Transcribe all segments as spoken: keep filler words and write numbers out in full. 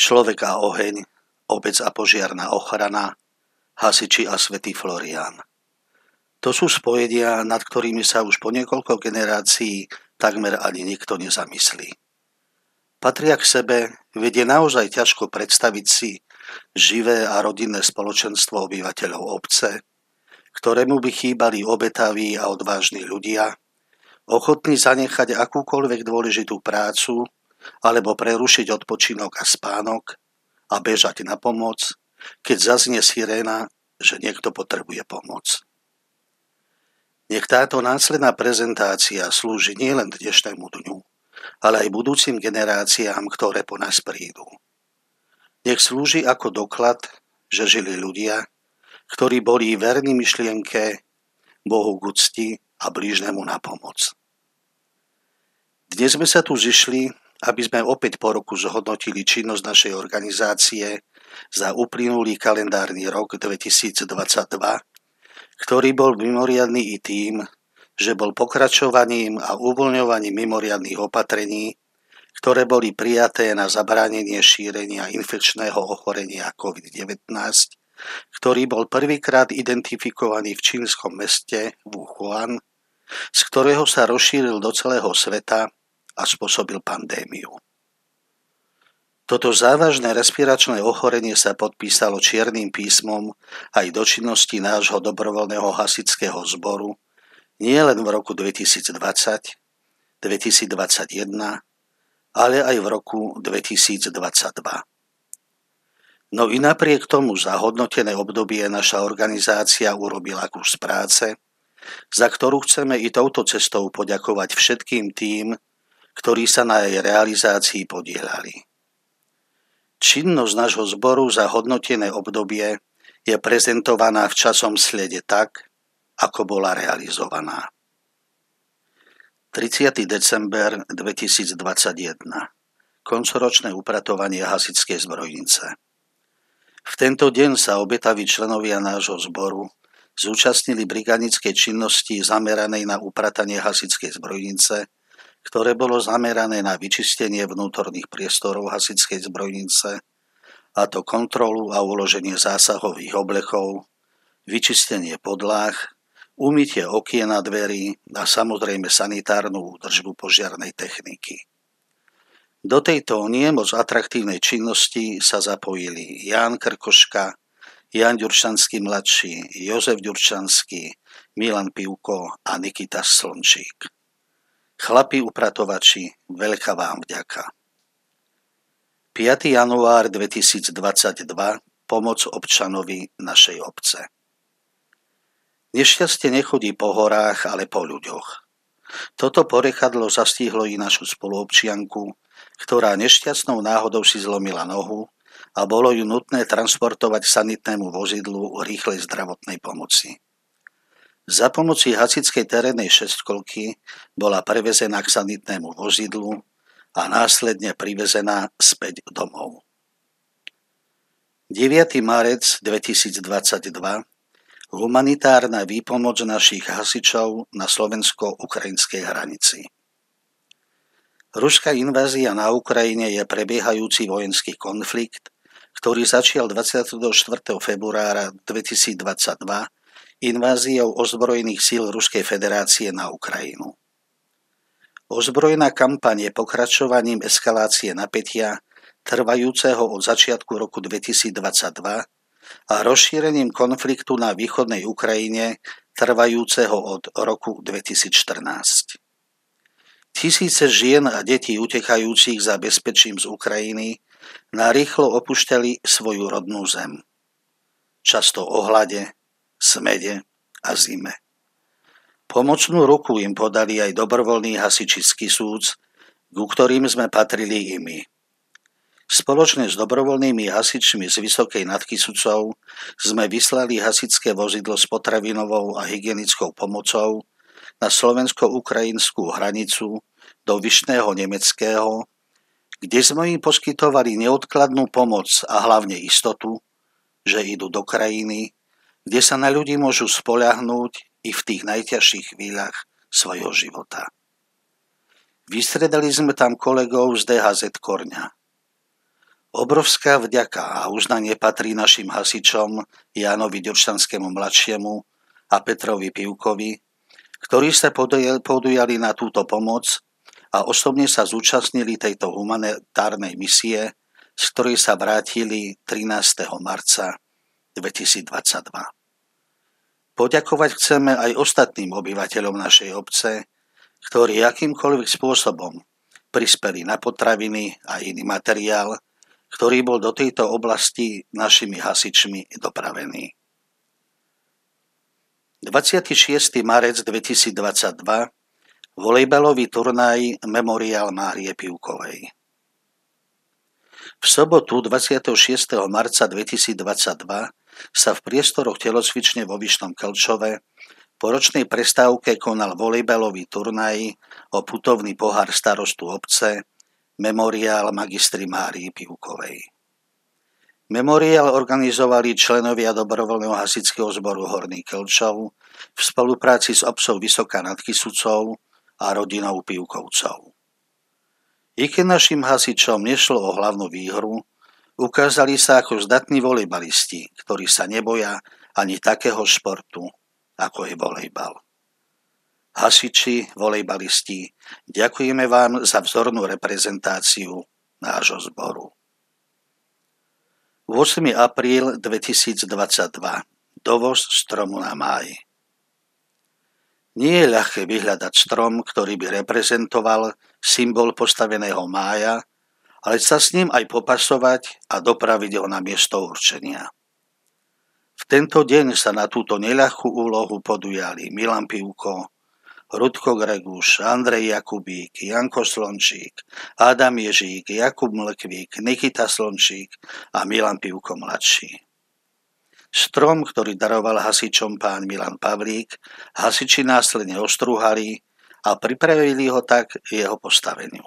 Človek a oheň, obec a požiarna ochrana, hasiči a svätý Florián. To sú spojenia, nad ktorými sa už po niekoľko generácií takmer ani nikto nezamyslí. Patria k sebe, veď je naozaj ťažko predstaviť si živé a rodinné spoločenstvo obyvateľov obce, ktorému by chýbali obetaví a odvážni ľudia, ochotní zanechať akúkoľvek dôležitú prácu alebo prerušiť odpočinok a spánok a bežať na pomoc, keď zaznie siréna, že niekto potrebuje pomoc. Nech táto následná prezentácia slúži nielen dnešnému dňu, ale aj budúcim generáciám, ktoré po nás prídu. Nech slúži ako doklad, že žili ľudia, ktorí boli verní myšlienke Bohu k úcti a blížnemu na pomoc. Dnes sme sa tu zišli, aby sme opäť po roku zhodnotili činnosť našej organizácie za uplynulý kalendárny rok dvetisícdvadsaťdva, ktorý bol mimoriadny i tým, že bol pokračovaním a uvoľňovaním mimoriadnych opatrení, ktoré boli prijaté na zabránenie šírenia infekčného ochorenia covid devätnásť, ktorý bol prvýkrát identifikovaný v čínskom meste Wuhan, z ktorého sa rozšíril do celého sveta a spôsobil pandémiu. Toto závažné respiračné ochorenie sa podpísalo čiernym písmom aj do činnosti nášho dobrovoľného hasičského zboru nielen v roku dvetisícdvadsať, dvetisícdvadsaťjeden, ale aj v roku dvetisícdvadsaťdva. No i napriek tomu za hodnotené obdobie naša organizácia urobila kus práce, za ktorú chceme i touto cestou poďakovať všetkým tým, ktorí sa na jej realizácii podieľali. Činnosť nášho zboru za hodnotené obdobie je prezentovaná v časom slede tak, ako bola realizovaná. tridsiateho december dvetisícdvadsaťjeden. Koncoročné upratovanie hasičskej zbrojnice. V tento deň sa obetaví členovia nášho zboru zúčastnili brigádnickej činnosti zameranej na upratanie hasičskej zbrojnice, ktoré bolo zamerané na vyčistenie vnútorných priestorov hasičskej zbrojnice, a to kontrolu a uloženie zásahových oblekov, vyčistenie podláh, umytie okien a dverí a samozrejme sanitárnu údržbu požiarnej techniky. Do tejto nie moc atraktívnej činnosti sa zapojili Ján Krkoška, Ján Ďurčanský mladší, Jozef Ďurčanský, Milan Pivko a Nikita Slončík. Chlapi upratovači, veľká vám vďaka. piateho január dvetisícdvadsaťdva. Pomoc občanovi našej obce. Nešťastie nechodí po horách, ale po ľuďoch. Toto porekadlo zastihlo i našu spoluobčianku, ktorá nešťastnou náhodou si zlomila nohu a bolo ju nutné transportovať sanitnému vozidlu rýchlej zdravotnej pomoci. Za pomoci hasičskej terénnej šestkolky bola prevezená k sanitnému vozidlu a následne privezená späť domov. deviateho marca dvetisícdvadsaťdva. Humanitárna výpomoc našich hasičov na slovensko-ukrajinskej hranici. Ruská invázia na Ukrajine je prebiehajúci vojenský konflikt, ktorý začal dvadsiateho štvrtého februára dvetisícdvadsaťdva inváziou ozbrojených síl Ruskej federácie na Ukrajinu. Ozbrojená kampaň je pokračovaním eskalácie napätia, trvajúceho od začiatku roku dvetisícdvadsaťdva a rozšírením konfliktu na východnej Ukrajine, trvajúceho od roku dvetisícštrnásť. Tisíce žien a detí utekajúcich za bezpečím z Ukrajiny narýchlo opúšťali svoju rodnú zem. Často o hlade, smede a zime. Pomocnú ruku im podali aj dobrovoľní hasiči z Kisúc, ku ktorým sme patrili i my. Spoločne s dobrovoľnými hasičmi z Vysokej nad Kysucou sme vyslali hasičské vozidlo s potravinovou a hygienickou pomocou na slovensko-ukrajinskú hranicu do Vyšného Nemeckého, kde sme im poskytovali neodkladnú pomoc a hlavne istotu, že idú do krajiny, kde sa na ľudí môžu spoľahnúť i v tých najťažších chvíľach svojho života. Vystredali sme tam kolegov z dé há zet Korňa. Obrovská vďaka a uznanie patrí našim hasičom Jánovi Ďurčanskému mladšiemu a Petrovi Pivkovi, ktorí sa podujali na túto pomoc a osobne sa zúčastnili tejto humanitárnej misie, z ktorej sa vrátili trinásteho marca dvetisícdvadsaťdva. Poďakovať chceme aj ostatným obyvateľom našej obce, ktorí akýmkoľvek spôsobom prispeli na potraviny a iný materiál, ktorý bol do tejto oblasti našimi hasičmi dopravený. dvadsiateho šiesteho marca dvetisícdvadsaťdva volejbalový turnaj Memoriál Márie Pivkovej. V sobotu dvadsiateho šiesteho marca dvetisícdvadsaťdva sa v priestoroch telocvične vo Vyšnom Klčove po ročnej prestávke konal volejbalový turnaj o putovný pohár starostu obce Memoriál Magistry Márii Pivkovej. Memoriál organizovali členovia dobrovoľného hasičského zboru Horný Klčov v spolupráci s obcou Vysoká nad Kysucou a rodinou Pivkovcov. I keď našim hasičom nešlo o hlavnú výhru, ukázali sa ako zdatní volejbalisti, ktorí sa neboja ani takého športu, ako je volejbal. Hasiči, volejbalisti, ďakujeme vám za vzornú reprezentáciu nášho zboru. ôsmeho apríla dvetisícdvadsaťdva. Dovoz stromu na máj. Nie je ľahké vyhľadať strom, ktorý by reprezentoval symbol postaveného mája, ale sa s ním aj popasovať a dopraviť ho na miesto určenia. V tento deň sa na túto neľahkú úlohu podujali Milan Pivko, Rudko Greguš, Andrej Jakubík, Janko Slončík, Adam Ježík, Jakub Mlkvík, Nikita Slončík a Milan Pivko mladší. Strom, ktorý daroval hasičom pán Milan Pavlík, hasiči následne ostrúhali a pripravili ho tak jeho postaveniu.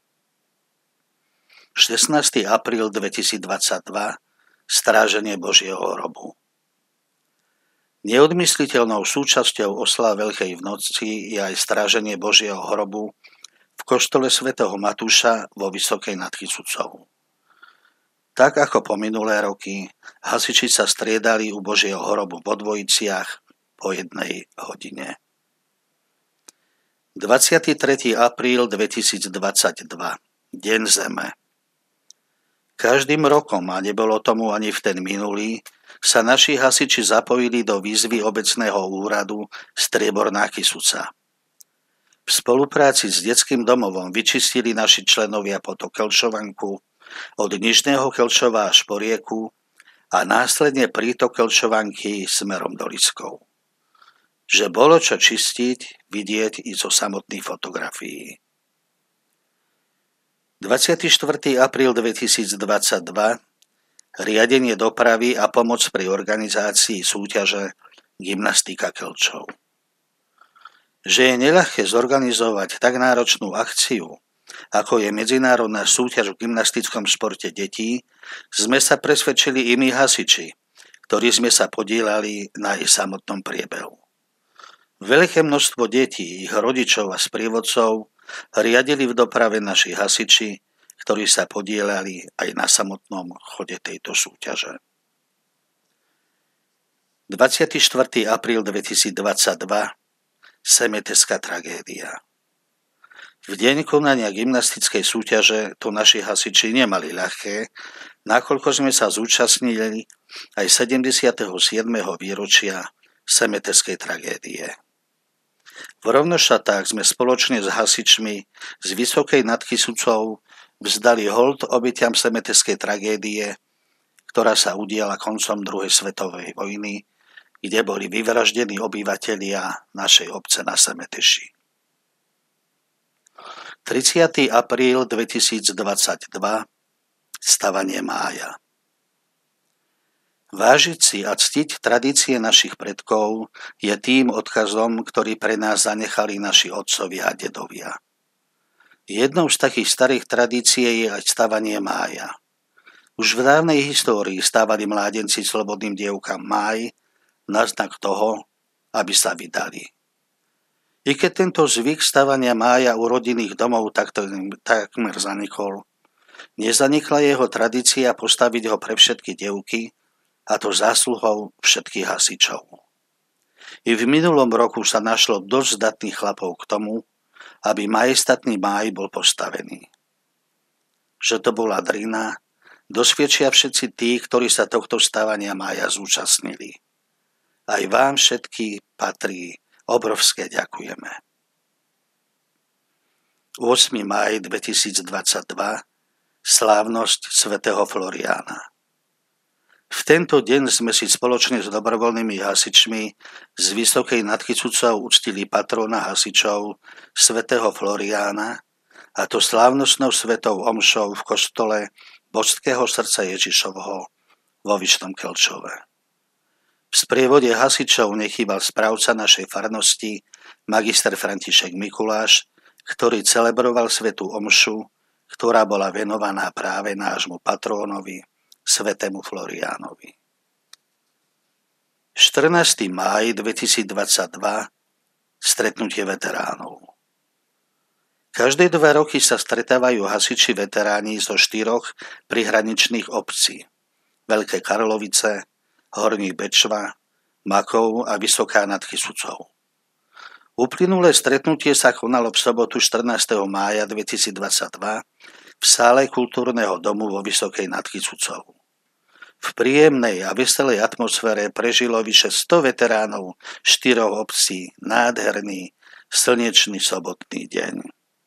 šestnásteho apríla dvetisícdvadsaťdva. Stráženie Božieho hrobu. Neodmysliteľnou súčasťou oslav Veľkej noci je aj stráženie Božieho hrobu v kostole svätého Matúša vo Vysokej nad Kysucou. Tak ako po minulé roky, hasiči sa striedali u Božieho hrobu vo dvojiciach po jednej hodine. dvadsiateho tretieho apríla dvetisícdvadsaťdva. Deň Zeme. Každým rokom, a nebolo tomu ani v ten minulý, sa naši hasiči zapojili do výzvy obecného úradu Strieborná Kysuca. V spolupráci s detským domovom vyčistili naši členovia potok Klčovanku od Nižného Klčova až po rieku a následne prítok Klčovanky smerom do Liskov. Že bolo čo čistiť, vidieť i zo samotných fotografií. dvadsiateho štvrtého apríla dvetisícdvadsaťdva. Riadenie dopravy a pomoc pri organizácii súťaže Gymnastika Klčov. Že je neľahké zorganizovať tak náročnú akciu, ako je medzinárodná súťaž v gymnastickom športe detí, sme sa presvedčili i my hasiči, ktorí sme sa podieľali na jej samotnom priebehu. Veľké množstvo detí, ich rodičov a sprievodcov riadili v doprave naši hasiči, ktorí sa podieľali aj na samotnom chode tejto súťaže. dvadsiateho štvrtého apríla dvetisícdvadsaťdva. Semeteská tragédia. V deň konania gymnastickej súťaže to naši hasiči nemali ľahké, nakoľko sme sa zúčastnili aj sedemdesiateho siedmeho výročia Semeteskej tragédie. V rovnošatách sme spoločne s hasičmi z Vysokej nad Kysucou vzdali hold obetiam Semeteskej tragédie, ktorá sa udiala koncom druhej svetovej vojny, kde boli vyvraždení obyvatelia našej obce na Semeteši. tridsiateho apríla dvetisícdvadsaťdva. Stavanie mája. Vážiť si a ctiť tradície našich predkov je tým odkazom, ktorý pre nás zanechali naši otcovia a dedovia. Jednou z takých starých tradícií je aj stavanie mája. Už v dávnej histórii stávali mládenci slobodným dievkam máj na znak toho, aby sa vydali. I keď tento zvyk stavania mája u rodinných domov takto, takmer zanikol, Nezanikla jeho tradícia postaviť ho pre všetky dievky, a to zásluhou všetkých hasičov. I v minulom roku sa našlo dosť zdatných chlapov k tomu, aby majestatný máj bol postavený. Že to bola drina, dosvedčia všetci tí, ktorí sa tohto stávania mája zúčastnili. Aj vám všetky patrí obrovské ďakujeme. ôsmeho mája dvetisícdvadsaťdva Slávnosť svätého Floriána. V tento deň sme si spoločne s dobrovoľnými hasičmi z Vysokej nad Chycucou uctili patrona hasičov svätého Floriána, a to slávnostnou svetou omšou v kostole Božského srdca Ježišovho vo Vyšnom Kelčove. V sprievode hasičov nechýbal správca našej farnosti, magister František Mikuláš, ktorý celebroval svätú omšu, ktorá bola venovaná práve nášmu patrónovi, svätému Floriánovi. štrnásteho mája dvetisícdvadsaťdva Stretnutie veteránov. Každé dva roky sa stretávajú hasiči veteráni zo štyroch prihraničných obcí: Veľké Karlovice, Horní Bečva, Makov a Vysoká nad Chysucou. Uplynulé stretnutie sa konalo v sobotu štrnásteho mája dvetisícdvadsaťdva v sále kultúrneho domu vo Vysokej nad Chysucou. V príjemnej a veselej atmosfére prežilo vyše sto veteránov štyroch obcí nádherný slnečný sobotný deň.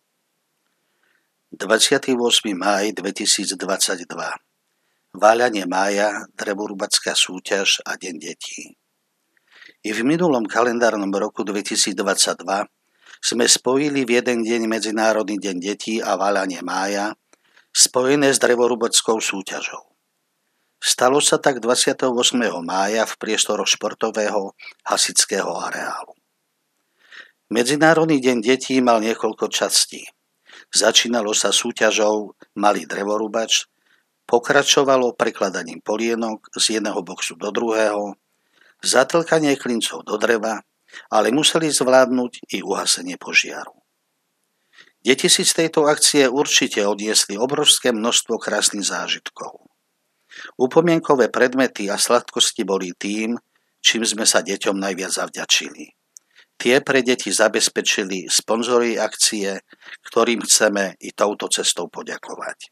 dvadsiateho ôsmeho mája dvetisícdvadsaťdva Váľanie mája, drevorubacká súťaž a deň detí. I v minulom kalendárnom roku dvetisícdvadsaťdva sme spojili v jeden deň Medzinárodný deň detí a váľanie mája, spojené s drevorubackou súťažou. Stalo sa tak dvadsiateho ôsmeho mája v priestoroch športového hasičského areálu. Medzinárodný deň detí mal niekoľko častí. Začínalo sa súťažou Malý drevorubač, pokračovalo prekladaním polienok z jedného boxu do druhého, zatlkanie klincov do dreva, ale museli zvládnuť i uhasenie požiaru. Deti si z tejto akcie určite odniesli obrovské množstvo krásnych zážitkov. Upomienkové predmety a sladkosti boli tým, čím sme sa deťom najviac zavďačili. Tie pre deti zabezpečili sponzori akcie, ktorým chceme i touto cestou poďakovať.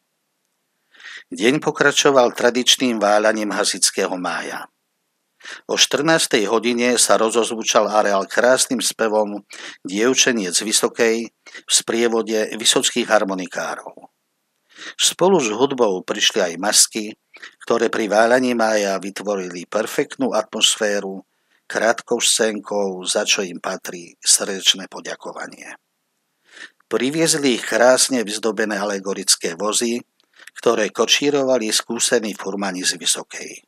Deň pokračoval tradičným váľaním hasičského mája. O štrnástej hodine sa rozozvučal areál krásnym spevom dievčeniec Vysokej v sprievode vysockých harmonikárov. Spolu s hudbou prišli aj masky, ktoré pri váľaní mája vytvorili perfektnú atmosféru krátkou scénkou, za čo im patrí srdečné poďakovanie. Priviezli ich krásne vyzdobené alegorické vozy, ktoré kočírovali skúsení furmani z Vysokej.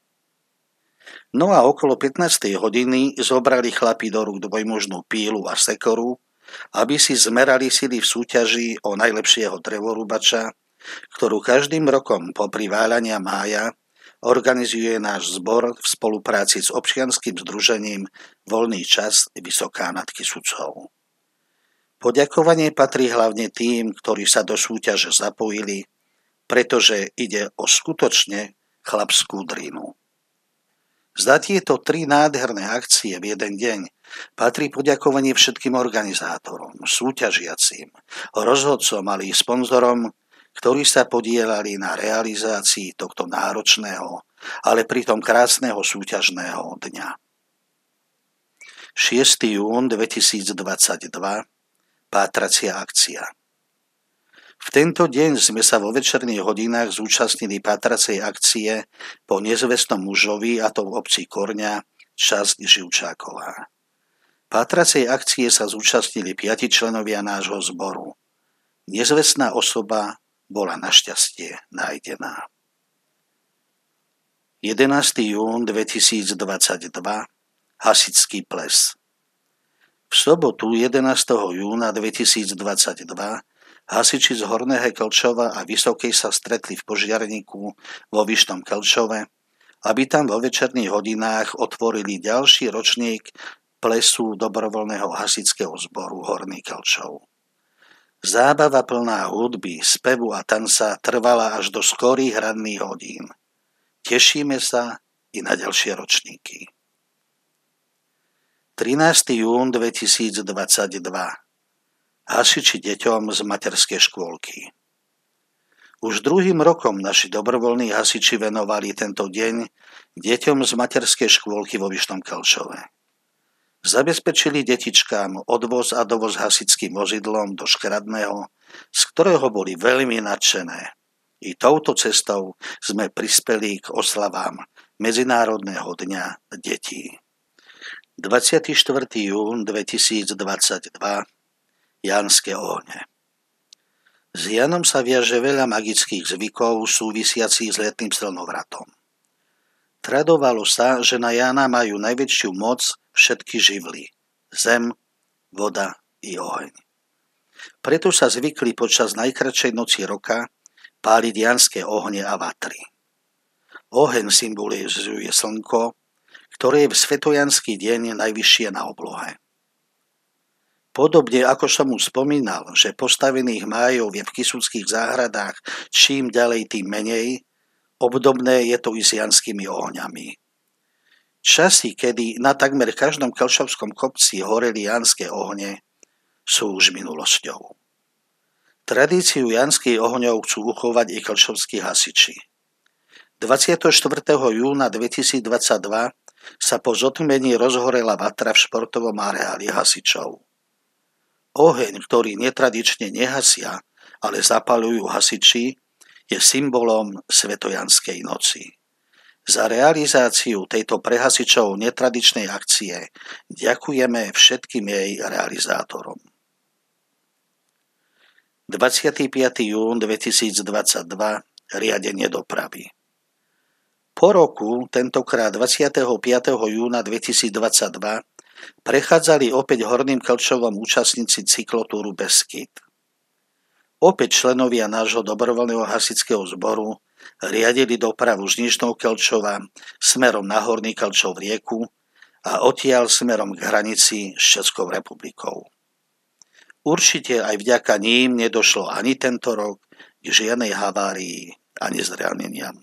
No a okolo pätnástej hodiny zobrali chlapi do rúk dvojmužnú pílu a sekoru, aby si zmerali sily v súťaži o najlepšieho drevorubača, ktorú každým rokom popri váľania mája organizuje náš zbor v spolupráci s občianskym združením Voľný čas Vysoká nad Chysucou. Poďakovanie patrí hlavne tým, ktorí sa do súťaže zapojili, pretože ide o skutočne chlapskú drinu. Za tieto tri nádherné akcie v jeden deň patrí poďakovanie všetkým organizátorom, súťažiacim, rozhodcom, ale i sponzorom, ktorí sa podielali na realizácii tohto náročného, ale pritom krásneho súťažného dňa. šiesteho júna dvetisícdvadsaťdva Pátracia akcia. V tento deň sme sa vo večerných hodinách zúčastnili pátracej akcie po nezvestnom mužovi, a to v obci Korňa, časť Živčáková. Pátracej akcie sa zúčastnili piati členovia nášho zboru. Nezvestná osoba bola našťastie nájdená. jedenásteho júna dvetisícdvadsaťdva Hasičský ples. V sobotu jedenásteho júna dvetisícdvadsaťdva hasiči z Horného Kelčova a Vysokej sa stretli v požiarníku vo Vyšnom Kelčove, aby tam vo večerných hodinách otvorili ďalší ročník plesu dobrovoľného hasičského zboru Horný Kelčov. Zábava plná hudby, spevu a tanca trvala až do skorých ranných hodín. Tešíme sa i na ďalšie ročníky. trinásteho júna dvetisícdvadsaťdva. Hasiči deťom z materskej škôlky. Už druhým rokom naši dobrovoľní hasiči venovali tento deň deťom z materskej škôlky vo Vyšnom Kelčove. Zabezpečili detičkám odvoz a dovoz hasičským vozidlom do Škradného, z ktorého boli veľmi nadšené. I touto cestou sme prispeli k oslavám Medzinárodného dňa detí. dvadsiateho štvrtého júna dvetisícdvadsaťdva. Jánske ohne. S Janom sa viaže veľa magických zvykov súvisiacich s letným slnovratom. Tradovalo sa, že na Jána majú najväčšiu moc všetky živly, zem, voda i oheň. Preto sa zvykli počas najkratšej noci roka páliť janské ohne a vatry. Oheň symbolizuje slnko, ktoré je v svetojanský deň najvyššie na oblohe. Podobne ako som už spomínal, že postavených májov je v Kysuckých záhradách čím ďalej tým menej, obdobné je to i s janskými ohňami. Časy, kedy na takmer každom kelčovskom kopci horeli janské ohne, sú už minulosťou. Tradíciu janských ohňov chcú uchovať i kelčovskí hasiči. dvadsiateho štvrtého júna dvetisícdvadsaťdva sa po zotmení rozhorela vatra v športovom areáli hasičov. Oheň, ktorý netradične nehasia, ale zapaľujú hasiči, je symbolom svetojanskej noci. Za realizáciu tejto pre hasičov netradičnej akcie ďakujeme všetkým jej realizátorom. dvadsiateho piateho júna dvetisícdvadsaťdva. Riadenie dopravy. Po roku, tentokrát dvadsiateho piateho júna dvetisícdvadsaťdva, prechádzali opäť Horným Kelčovom účastníci cyklotúru Beskyd. Opäť členovia nášho dobrovoľného hasičského zboru riadili dopravu z Nižného Kelčova smerom na Horný Kelčov rieku a odtiaľ smerom k hranici s Českou republikou. Určite aj vďaka ním nedošlo ani tento rok k žiadnej havárii ani zraneniam.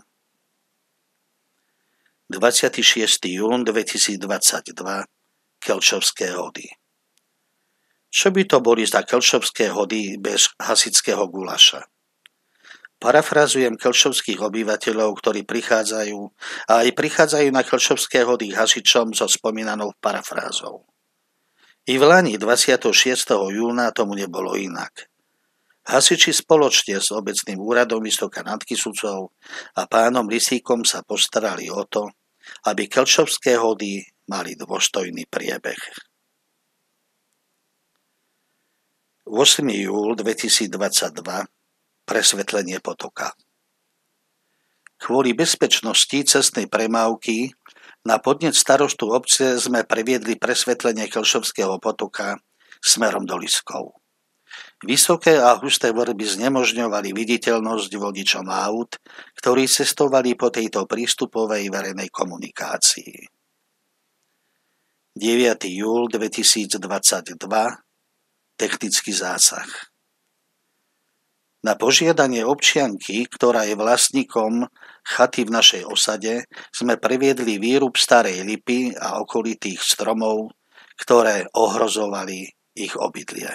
dvadsiateho šiesteho júna dvetisícdvadsaťdva. Kelčovské hody. Čo by to boli za kelčovské hody bez hasičského gulaša? Parafrazujem kelčovských obyvateľov, ktorí prichádzajú a aj prichádzajú na kelčovské hody k hasičom so spomínanou parafrázou. I v lani dvadsiateho šiesteho júna tomu nebolo inak. Hasiči spoločne s obecným úradom Vysoka nad Kysucou a pánom Lisíkom sa postarali o to, aby kelčovské hody mali dôstojný priebeh. ôsmeho júla dvetisícdvadsaťdva. Presvetlenie potoka. Kvôli bezpečnosti cestnej premávky na podnet starostu obce sme previedli presvetlenie Kelčovského potoka smerom do Liskov. Vysoké a husté vrby znemožňovali viditeľnosť vodičom aut, ktorí cestovali po tejto prístupovej verejnej komunikácii. deviateho júla dvetisícdvadsaťdva. Technický zásah. Na požiadanie občianky, ktorá je vlastníkom chaty v našej osade, sme previedli výrub starej lipy a okolitých stromov, ktoré ohrozovali ich obydlie.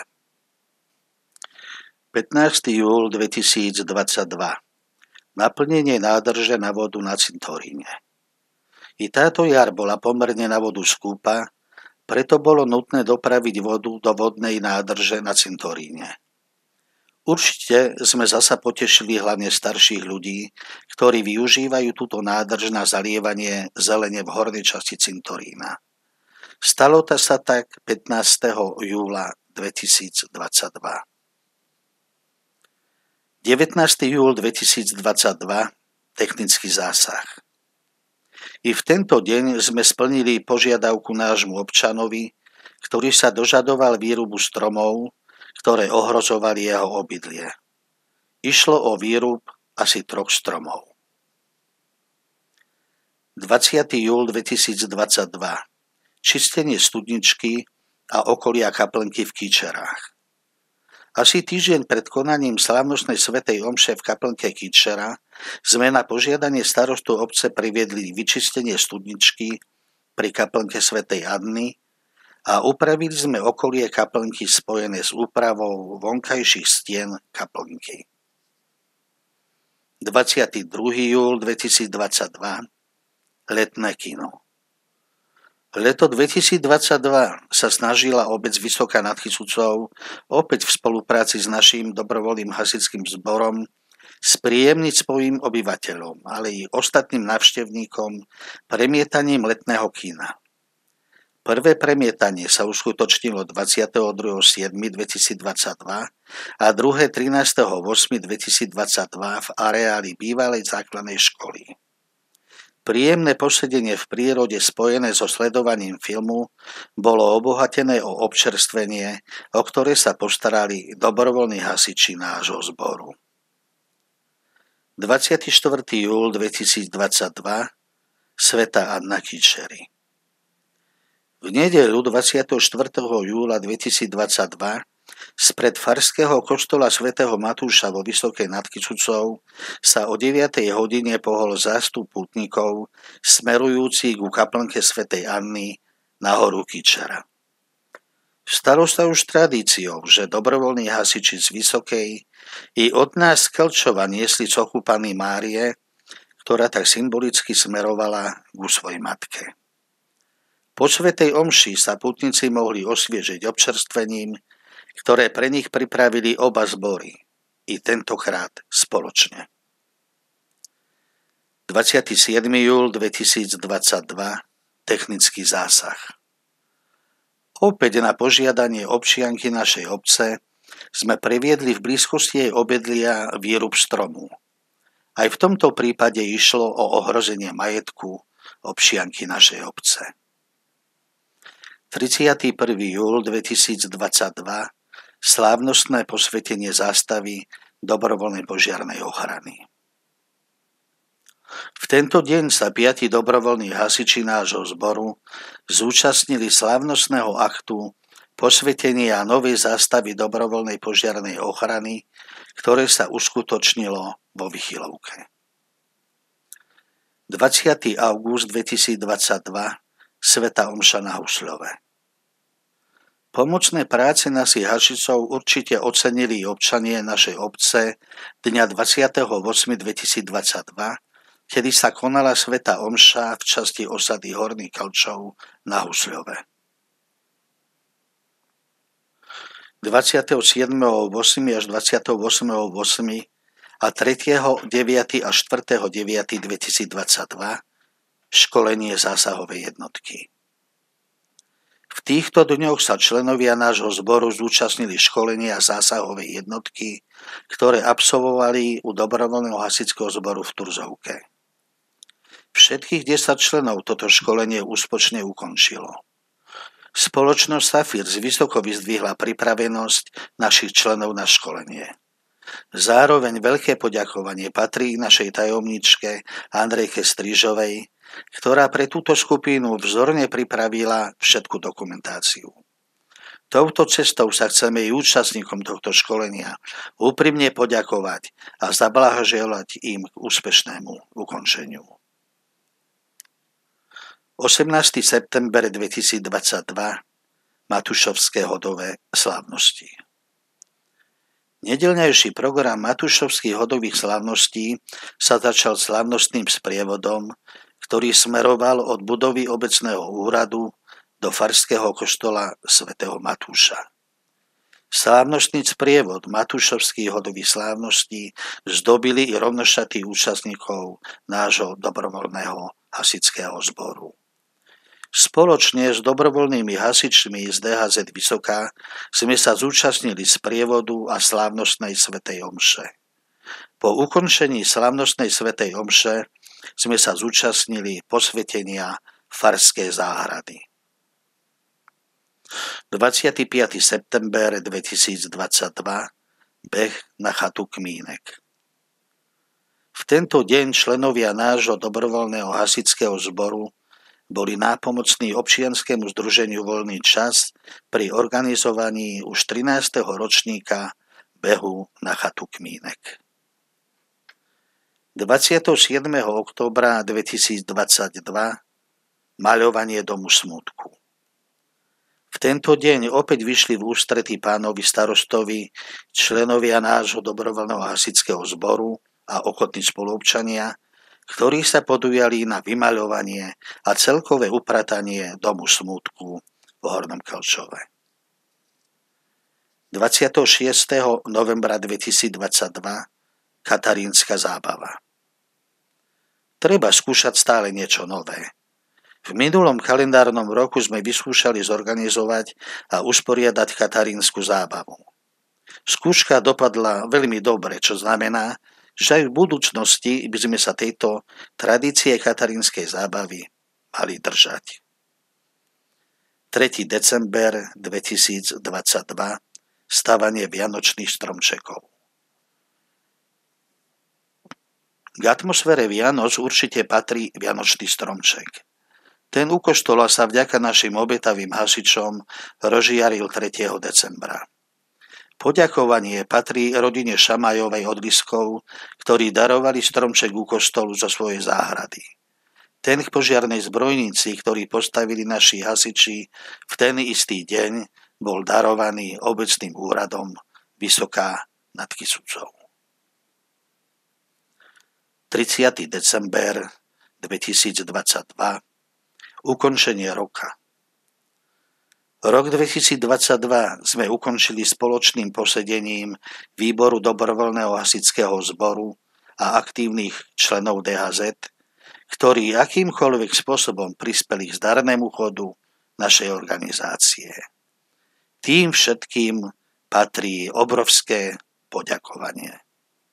pätnásteho júla dvetisícdvadsaťdva. Naplnenie nádrže na vodu na cintoríne. I táto jar bola pomerne na vodu skúpa, preto bolo nutné dopraviť vodu do vodnej nádrže na cintoríne. Určite sme zasa potešili hlavne starších ľudí, ktorí využívajú túto nádrž na zalievanie zelene v hornej časti cintorína. Stalo to sa tak pätnásteho júla dvetisícdvadsaťdva. devätnásteho júla dvetisícdvadsaťdva. Technický zásah. I v tento deň sme splnili požiadavku nášmu občanovi, ktorý sa dožadoval výrubu stromov, ktoré ohrozovali jeho obydlie. Išlo o výrub asi troch stromov. dvadsiateho júla dvetisícdvadsaťdva. Čistenie studničky a okolia kaplnky v Kýčerách. Asi týždeň pred konaním slávnostnej svätej omše v kaplnke Kitčera sme na požiadanie starostu obce priviedli vyčistenie studničky pri kaplnke svätej Anny a upravili sme okolie kaplnky spojené s úpravou vonkajších stien kaplnky. dvadsiateho druhého júla dvetisícdvadsaťdva Letné kino. Leto dvetisícdvadsaťdva sa snažila obec Vysoká nad Chysucou opäť v spolupráci s naším dobrovoľným hasičským zborom spríjemniť svojim obyvateľom, ale i ostatným návštevníkom premietaním letného kina. Prvé premietanie sa uskutočnilo dvadsiateho druhého júla dvetisícdvadsaťdva a druhé trinásteho ôsmeho dvetisícdvadsaťdva v areáli bývalej základnej školy. Príjemné posedenie v prírode spojené so sledovaním filmu bolo obohatené o občerstvenie, o ktoré sa postarali dobrovoľní hasiči nášho zboru. dvadsiateho štvrtého júla dvetisícdvadsaťdva Svätá Anna Kitčeri. V nedeľu dvadsiateho štvrtého júla dvetisícdvadsaťdva spred farského kostola svätého Matúša vo Vysokej nad Chysucou sa o deviatej hodine pohol zástup pútnikov smerujúci ku kaplnke svätej Anny na horu Kitčera. Stalo sa už tradíciou, že dobrovoľní hasiči z Vysokej i od nás z Kelčova niesli sochu Panny Márie, ktorá tak symbolicky smerovala ku svojej matke. Po svätej omši sa pútnici mohli osviežiť občerstvením, ktoré pre nich pripravili oba zbory, i tentokrát spoločne. dvadsiateho siedmeho júla dvetisícdvadsaťdva Technický zásah. Opäť na požiadanie občianky našej obce sme previedli v blízkosti jej obydlia výrub stromu. Aj v tomto prípade išlo o ohrozenie majetku občianky našej obce. tridsiateho prvého júla dvetisícdvadsaťdva Slávnostné posvetenie zástavy dobrovoľnej požiarnej ochrany. V tento deň sa piati dobrovoľní hasiči nášho zboru zúčastnili slávnostného aktu posvetenia novej zástavy dobrovoľnej požiarnej ochrany, ktoré sa uskutočnilo vo Vychylovke. dvadsiateho augusta dvetisícdvadsaťdva Svätá omša na Husľove. Pomocné práce našich hasičov určite ocenili občania našej obce dňa dvadsiateho ôsmeho dvetisícdvadsaťdva, kedy sa konala svätá omša v časti osady Horný Kelčov na Husľove. dvadsiateho siedmeho ôsmeho až dvadsiateho ôsmeho ôsmeho a tretieho deviateho a štvrtého deviateho dvetisícdvadsaťdva školenie zásahovej jednotky. V týchto dňoch sa členovia nášho zboru zúčastnili školenia zásahovej jednotky, ktoré absolvovali u dobrovoľného hasičského zboru v Turzovke. Všetkých desať členov toto školenie úspešne ukončilo. Spoločnosť Safír vysoko vyzdvihla pripravenosť našich členov na školenie. Zároveň veľké poďakovanie patrí našej tajomničke Andrejke Strižovej, ktorá pre túto skupinu vzorne pripravila všetku dokumentáciu. Touto cestou sa chceme i účastníkom tohto školenia úprimne poďakovať a zablahoželať im k úspešnému ukončeniu. osemnásteho september dvetisícdvadsaťdva Matušovské hodové slávnosti. Nedeľňajší program Matušovských hodových slávností sa začal slávnostným sprievodom, ktorý smeroval od budovy obecného úradu do farského koštola svätého Matúša. Slávnostný sprievod Matušovských hodových slávností zdobili i rovnošatí účastníkov nášho dobrovoľného hasičského zboru. Spoločne s dobrovoľnými hasičmi z dé há zet Vysoká sme sa zúčastnili sprievodu a slávnostnej svätej omše. Po ukončení slávnostnej svätej omše sme sa zúčastnili posvetenia farskej záhrady. dvadsiateho piateho september dvetisícdvadsaťdva Beh na chatu Kmínek. V tento deň členovia nášho dobrovoľného hasičského zboru boli nápomocní občianskému združeniu Voľný čas pri organizovaní už trinásteho ročníka behu na chatu Kmínek. dvadsiateho siedmeho októbra dvetisícdvadsaťdva maľovanie domu smútku. V tento deň opäť vyšli v ústretí pánovi starostovi členovia nášho dobrovoľného hasičského zboru a ochotní spoluobčania, ktorí sa podujali na vymaľovanie a celkové upratanie domu smútku v Hornom Kelčove. dvadsiateho šiesteho novembra dvetisícdvadsaťdva Katarínska zábava. Treba skúšať stále niečo nové. V minulom kalendárnom roku sme vyskúšali zorganizovať a usporiadať katarínsku zábavu. Skúška dopadla veľmi dobre, čo znamená, že aj v budúcnosti by sme sa tejto tradície katarínskej zábavy mali držať. tretieho december dvetisícdvadsaťdva stavanie vianočných stromčekov. K atmosfére Vianoc určite patrí vianočný stromček. Ten u koštola sa vďaka našim obetavým hasičom rozžiaril tretieho decembra. Poďakovanie patrí rodine Šamajovej od Liskov, ktorí darovali stromček u kostolu zo svojej záhrady. Ten k požiarnej zbrojnici, ktorý postavili naši hasiči v ten istý deň, bol darovaný obecným úradom Vysoká nad Kysucou. tridsiateho december dvetisícdvadsaťdva Ukončenie roka. Rok dvetisícdvadsaťdva sme ukončili spoločným posedením Výboru dobrovoľného hasičského zboru a aktívnych členov dé há zet, ktorí akýmkoľvek spôsobom prispeli k zdarnému chodu našej organizácie. Tým všetkým patrí obrovské poďakovanie.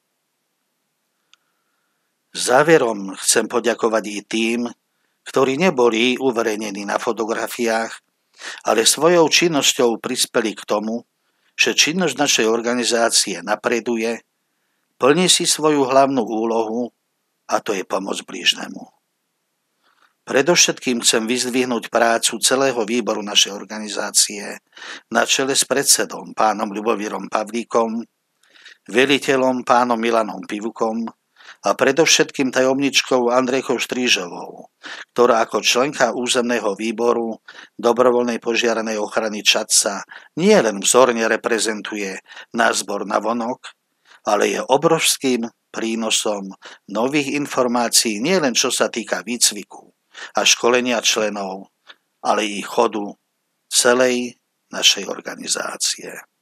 Záverom chcem poďakovať i tým, ktorí neboli uverejnení na fotografiách, ale svojou činnosťou prispeli k tomu, že činnosť našej organizácie napreduje, plní si svoju hlavnú úlohu, a to je pomoc blížnemu. Predovšetkým chcem vyzdvihnúť prácu celého výboru našej organizácie na čele s predsedom pánom Ľubovírom Pavlíkom, veliteľom pánom Milanom Pivukom a predovšetkým tajomničkou Andrejkou Štrížovou, ktorá ako členka územného výboru dobrovoľnej požiarnej ochrany Čadca nie len vzorne reprezentuje náš zbor navonok, ale je obrovským prínosom nových informácií nielen čo sa týka výcviku a školenia členov, ale i chodu celej našej organizácie.